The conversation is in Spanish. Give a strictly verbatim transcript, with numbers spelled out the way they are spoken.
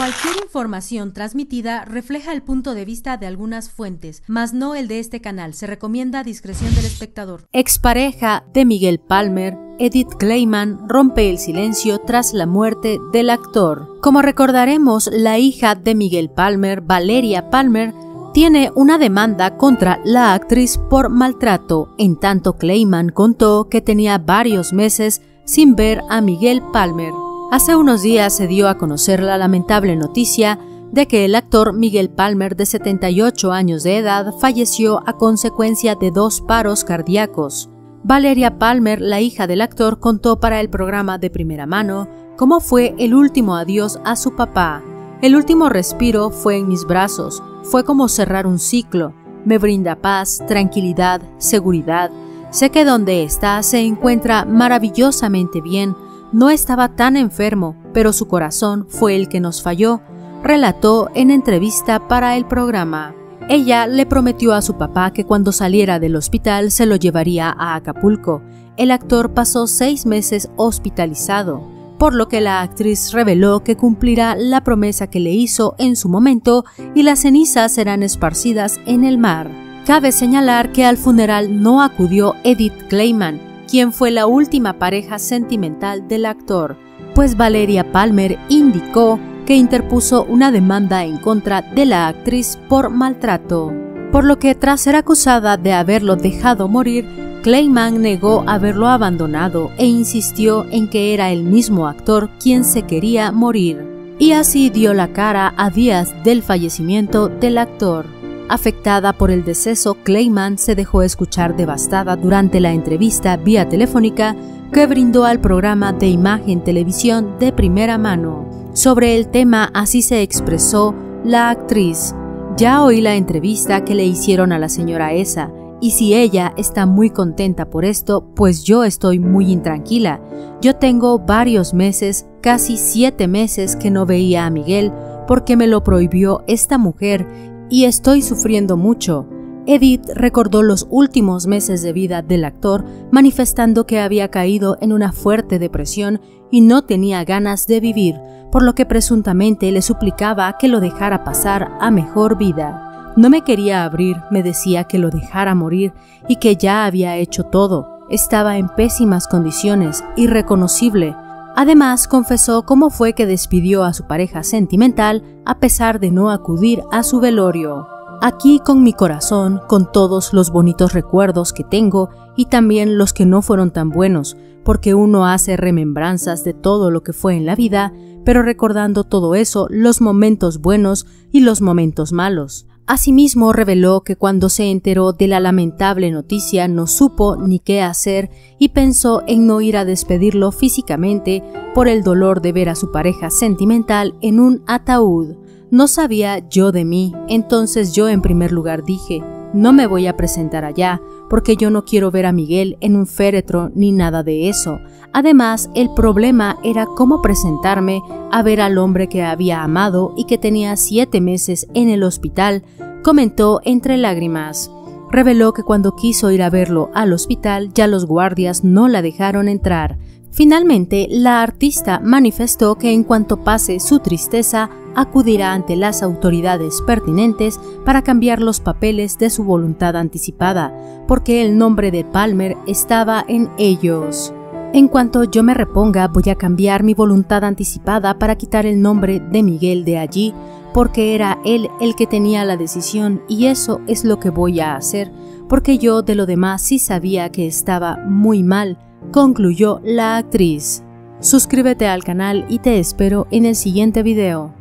Cualquier información transmitida refleja el punto de vista de algunas fuentes, mas no el de este canal. Se recomienda discreción del espectador. Expareja de Miguel Palmer, Edith Clayman, rompe el silencio tras la muerte del actor. Como recordaremos, la hija de Miguel Palmer, Valeria Palmer, tiene una demanda contra la actriz por maltrato. En tanto, Clayman contó que tenía varios meses sin ver a Miguel Palmer. Hace unos días se dio a conocer la lamentable noticia de que el actor Miguel Palmer, de setenta y ocho años de edad, falleció a consecuencia de dos paros cardíacos. Valeria Palmer, la hija del actor, contó para el programa de primera mano cómo fue el último adiós a su papá. El último respiro fue en mis brazos, fue como cerrar un ciclo. Me brinda paz, tranquilidad, seguridad. Sé que donde está se encuentra maravillosamente bien. No estaba tan enfermo, pero su corazón fue el que nos falló, relató en entrevista para el programa. Ella le prometió a su papá que cuando saliera del hospital se lo llevaría a Acapulco. El actor pasó seis meses hospitalizado, por lo que la actriz reveló que cumplirá la promesa que le hizo en su momento y las cenizas serán esparcidas en el mar. Cabe señalar que al funeral no acudió Edith Clayman, quien fue la última pareja sentimental del actor, pues Valeria Palmer indicó que interpuso una demanda en contra de la actriz por maltrato, por lo que tras ser acusada de haberlo dejado morir, Clayman negó haberlo abandonado e insistió en que era el mismo actor quien se quería morir, y así dio la cara a días del fallecimiento del actor. Afectada por el deceso, Clayman se dejó escuchar devastada durante la entrevista vía telefónica que brindó al programa de Imagen Televisión de primera mano. Sobre el tema así se expresó la actriz: ya oí la entrevista que le hicieron a la señora esa, y si ella está muy contenta por esto, pues yo estoy muy intranquila. Yo tengo varios meses, casi siete meses que no veía a Miguel porque me lo prohibió esta mujer y estoy sufriendo mucho. Edith recordó los últimos meses de vida del actor, manifestando que había caído en una fuerte depresión y no tenía ganas de vivir, por lo que presuntamente le suplicaba que lo dejara pasar a mejor vida. No me quería abrir, me decía que lo dejara morir y que ya había hecho todo. Estaba en pésimas condiciones, irreconocible. Además, confesó cómo fue que despidió a su pareja sentimental a pesar de no acudir a su velorio. Aquí con mi corazón, con todos los bonitos recuerdos que tengo y también los que no fueron tan buenos, porque uno hace remembranzas de todo lo que fue en la vida, pero recordando todo eso, los momentos buenos y los momentos malos. Asimismo, reveló que cuando se enteró de la lamentable noticia no supo ni qué hacer y pensó en no ir a despedirlo físicamente por el dolor de ver a su pareja sentimental en un ataúd. No sabía yo de mí, entonces yo en primer lugar dije, no me voy a presentar allá, porque yo no quiero ver a Miguel en un féretro ni nada de eso. Además, el problema era cómo presentarme a ver al hombre que había amado y que tenía siete meses en el hospital, comentó entre lágrimas. Reveló que cuando quiso ir a verlo al hospital, ya los guardias no la dejaron entrar. Finalmente, la artista manifestó que en cuanto pase su tristeza, acudirá ante las autoridades pertinentes para cambiar los papeles de su voluntad anticipada, porque el nombre de Palmer estaba en ellos. En cuanto yo me reponga, voy a cambiar mi voluntad anticipada para quitar el nombre de Miguel de allí, porque era él el que tenía la decisión y eso es lo que voy a hacer, porque yo de lo demás sí sabía que estaba muy mal, concluyó la actriz. Suscríbete al canal y te espero en el siguiente video.